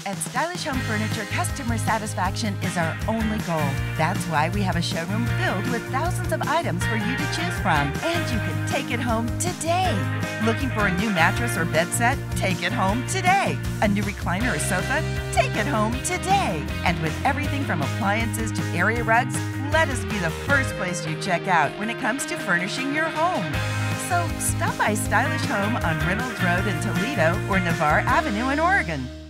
At Stylish Home Furniture, customer satisfaction is our only goal. That's why we have a showroom filled with thousands of items for you to choose from, and you can take it home today. Looking for a new mattress or bed set? Take it home today. A new recliner or sofa? Take it home today. And with everything from appliances to area rugs, let us be the first place you check out when it comes to furnishing your home. So stop by Stylish Home on Reynolds Road in Toledo or Navarre Avenue in Oregon.